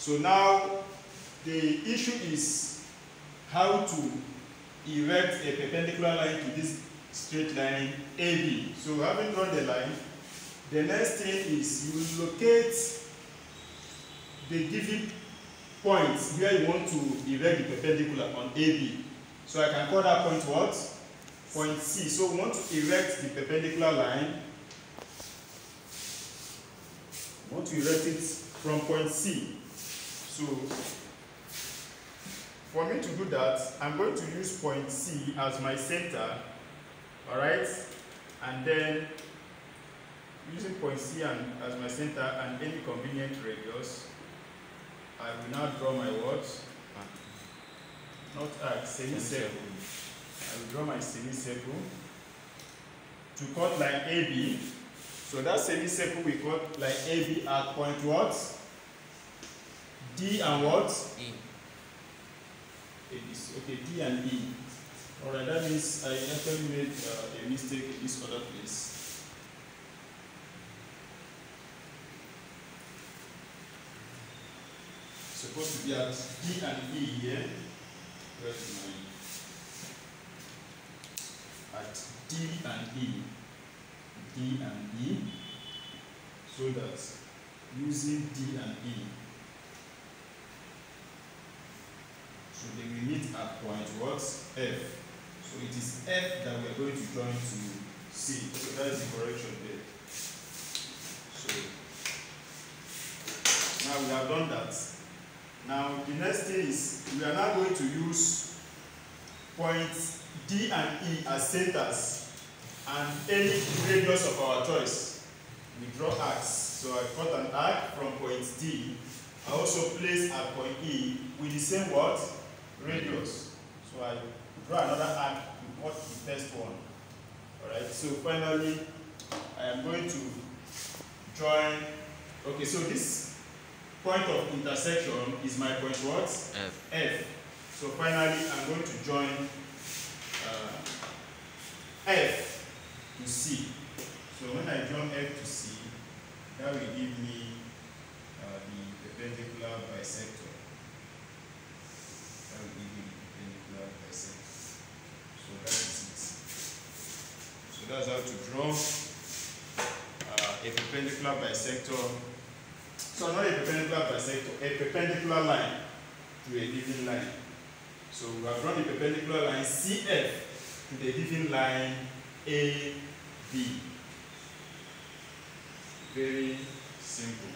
So now the issue is how to erect a perpendicular line to this straight line AB. So having drawn the line, the next thing is you will locate the given points where you want to erect the perpendicular on AB. So I can call that point what? Point C. So we want to erect the perpendicular line. We want to erect it from point C. So for me to do that, I'm going to use point C as my center, alright? And then using point C as my center and any convenient radius, I will now draw my what? Not arc, semicircle. I will draw my semicircle to cut line AB. So that semicircle we cut line AB at point what? D and what? E. Okay, D and E. Alright, that means I actually made a mistake in this other place. Supposed to be at D and E here. Where's my at D and E. D and E. So that using D and E, so they will meet at point what? F. So it is F that we are going to join to C. So that is the correction there. So now we have done that. Now the next thing is we are now going to use points D and E as centers and any radius of our choice. We draw arcs. So I cut an arc from point D. I also place at point E with the same what? Radius. So I draw another arc to cut the first one. Alright, so finally I am going to join. Okay, so this point of intersection is my point what? F. F. So finally I'm going to join F to C. So when I join F to C, that will give me the perpendicular bisector. That will give me the perpendicular bisector. So that is it. So that's how to draw a perpendicular bisector. So not a perpendicular bisector, a perpendicular line to a given line. So we have drawn the perpendicular line CF to the given line AB. Very simple.